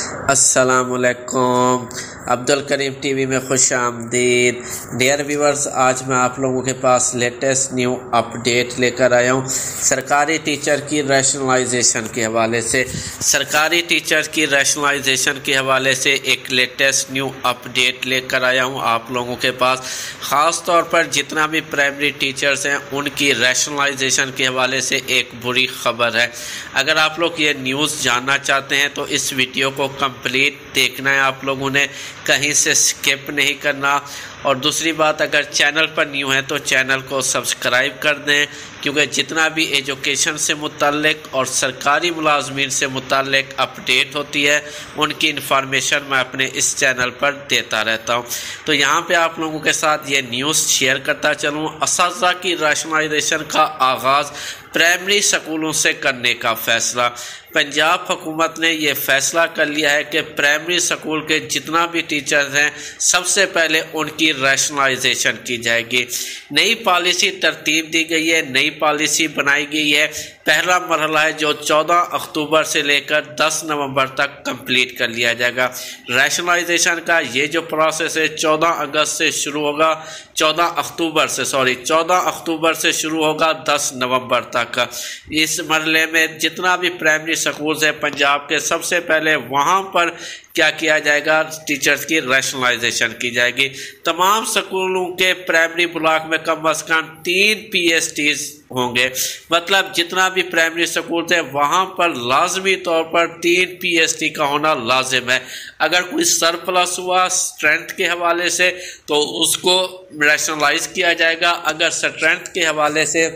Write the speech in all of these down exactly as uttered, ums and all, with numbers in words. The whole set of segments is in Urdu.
السلام علیکم، عبدل کریم ٹی وی میں خوش آمدید۔ ڈیئر ویورز، آج میں آپ لوگوں کے پاس لیٹسٹ نیو اپڈیٹ لے کر آیا ہوں سرکاری ٹیچر کی ریشنلائزیشن کے حوالے سے۔ سرکاری ٹیچر کی ریشنلائزیشن کے حوالے سے ایک لیٹسٹ نیو اپڈیٹ لے کر آیا ہوں آپ لوگوں کے پاس، خاص طور پر جتنا بھی پرائمری ٹیچرز ہیں ان کی ریشنلائزیشن کے حوالے سے ایک بری خبر ہے۔ اگر آپ لوگ یہ نیوز جاننا چاہتے ہیں تو اس ویڈیو کو کمپلیٹ دیکھنا ہے، آپ لوگوں نے کہیں سے سکپ نہیں کرنا۔ اور دوسری بات، اگر چینل پر نیو ہے تو چینل کو سبسکرائب کر دیں، کیونکہ جتنا بھی ایجوکیشن سے متعلق اور سرکاری ملازمین سے متعلق اپڈیٹ ہوتی ہے ان کی انفارمیشن میں اپنے اس چینل پر دیتا رہتا ہوں۔ تو یہاں پہ آپ لوگوں کے ساتھ یہ نیوز شیئر کرتا چلوں۔ اساتذہ کی ریشنلائزیشن کا آغاز پرائمری سکولوں سے کرنے کا فیصلہ۔ پنجاب حکومت نے یہ فیصلہ کر لیا ہے کہ پرائمری سکول کے جتنا بھی ٹیچرز ہیں سب سے پہلے ان کی ریشنلائزیشن کی جائے گی۔ نئی پالیسی ترتیب دی گئی ہے، نئی پالیسی بنائی گئی ہے۔ پہلا مرحلہ ہے جو چودہ اکتوبر سے لے کر دس نومبر تک کمپلیٹ کر لیا جائے گا۔ ریشنلائزیشن کا یہ جو پروسیس ہے چودہ اگست سے شروع ہوگا، چودہ اکتوبر سے سوری چودہ اکتوبر سے شروع ہوگا دس نومبر تک۔ اس مرحلے میں جتنا بھی پرائمری سکولز ہیں پنجاب کے، سب سے پہلے وہاں پر کیا کیا جائے گا، ٹیچرز کی ریشنلائزیشن کی جائے گی۔ تمام سکولوں کے پرائمری بلاک میں کم از کم تین پی ایس ٹیز ہوں گے، مطلب جتنا بھی پرائمری سکولز ہیں وہاں پر لازمی طور پر تین پی ایس ٹی کا ہونا لازم ہے۔ اگر کوئی سرپلس ہوا اسٹرینتھ کے حوالے سے تو اس کو ریشنلائز کیا جائے گا، اگر اسٹرینتھ کے حوالے سے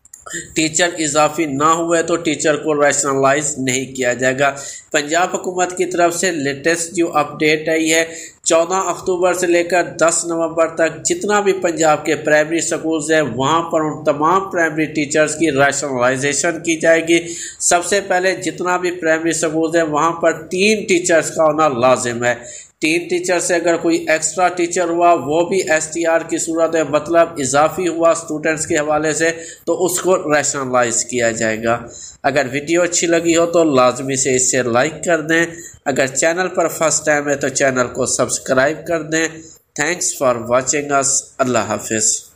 ٹیچر اضافی نہ ہوئے تو ٹیچر کو ریشنلائز نہیں کیا جائے گا۔ پنجاب حکومت کی طرف سے لیٹسٹ جو اپڈیٹ آئی ہے، چودہ اکتوبر سے لے کر دس نومبر تک جتنا بھی پنجاب کے پرائمری سکولز ہیں وہاں پر ان تمام پرائمری ٹیچرز کی ریشنلائزیشن کی جائے گی۔ سب سے پہلے جتنا بھی پرائمری سکولز ہیں وہاں پر تین ٹیچرز کا ہونا لازم ہے۔ تین ٹیچر سے اگر کوئی ایکسٹرا ٹیچر ہوا وہ بھی ایس ٹی آر کی صورت ہے، مطلب اضافی ہوا سٹوڈنٹس کے حوالے سے، تو اس کو ریشنلائز کیا جائے گا۔ اگر ویڈیو اچھی لگی ہو تو لازمی سے اسے لائک کر دیں۔ اگر چینل پر فرسٹ ٹائم ہے تو چینل کو سبسکرائب کر دیں۔ تھینکس فار واچنگ اس۔ اللہ حافظ۔